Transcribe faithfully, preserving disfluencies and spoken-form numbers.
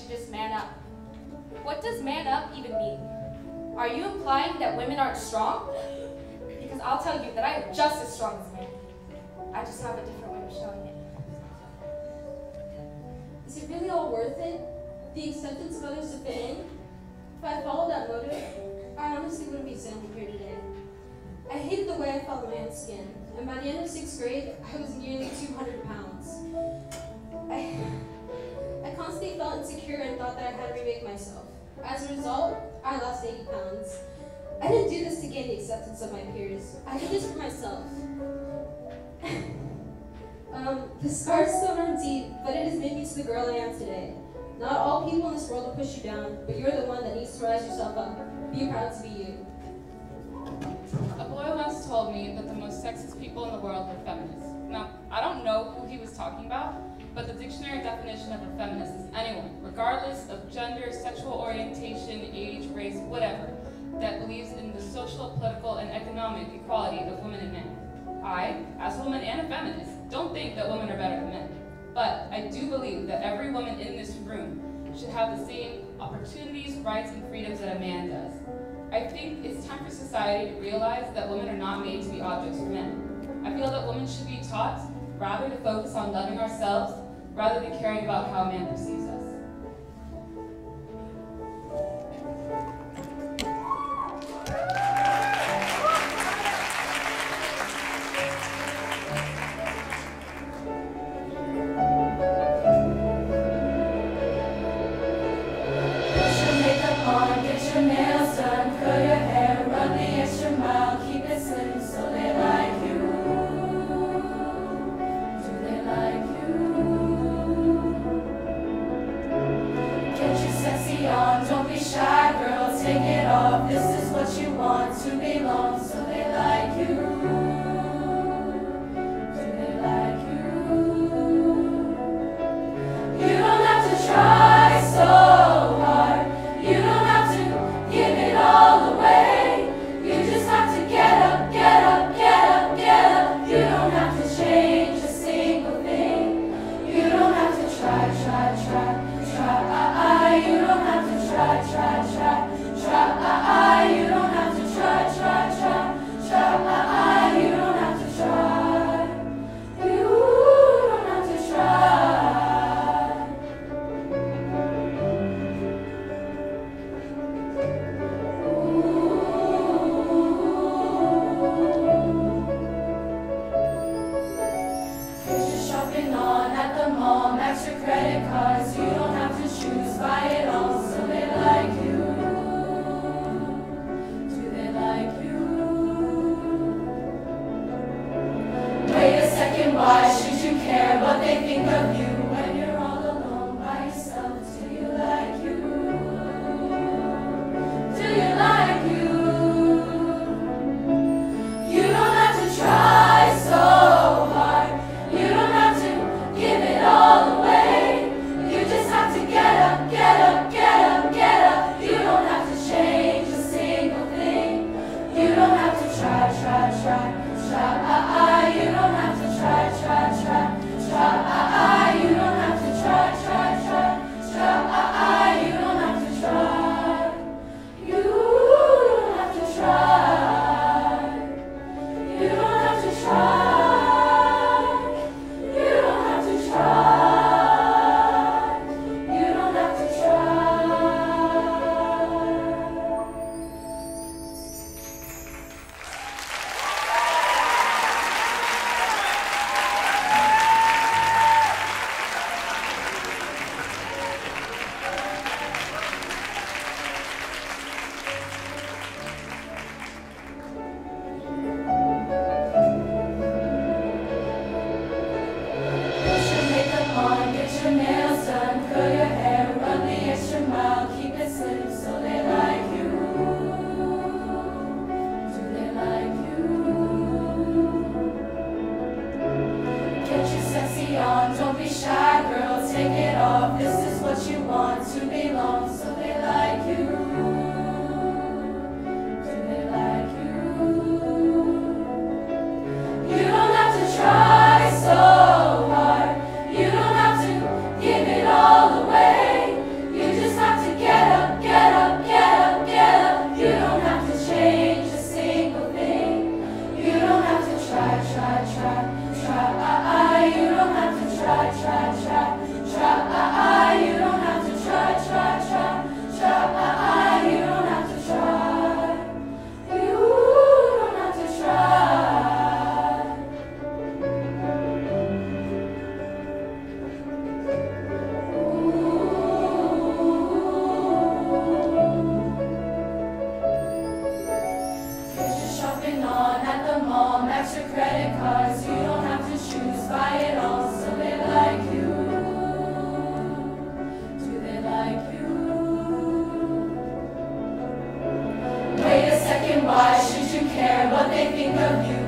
should just man up. What does man up even mean? Are you implying that women aren't strong? Because I'll tell you that I am just as strong as men. I just have a different way of showing it. Is it really all worth it? The acceptance of others to fit in? If I followed that motive, I honestly wouldn't be standing here today. I hated the way I felt in my own skin, and by the end of sixth grade, I was nearly two hundred pounds. I, I constantly felt insecure and thought that I had to remake myself. As a result, I lost eighty pounds. I didn't do this to gain the acceptance of my peers. I did this for myself. um, the scars still run deep, but it has made me to the girl I am today. Not all people in this world will push you down, but you're the one that needs to rise yourself up. Be proud to be you. A boy once told me that the most sexist people in the world were feminists. Now, I don't know who he was talking about, but the dictionary definition of a feminist is anyone, regardless of gender, sexual orientation, age, race, whatever, that believes in the social, political, and economic equality of women and men. I, as a woman and a feminist, don't think that women are better than men. But I do believe that every woman in this room should have the same opportunities, rights, and freedoms that a man does. I think it's time for society to realize that women are not made to be objects for men. I feel that women should be taught rather to focus on loving ourselves rather than caring about how a man perceives us. Do they like you? thinking of you.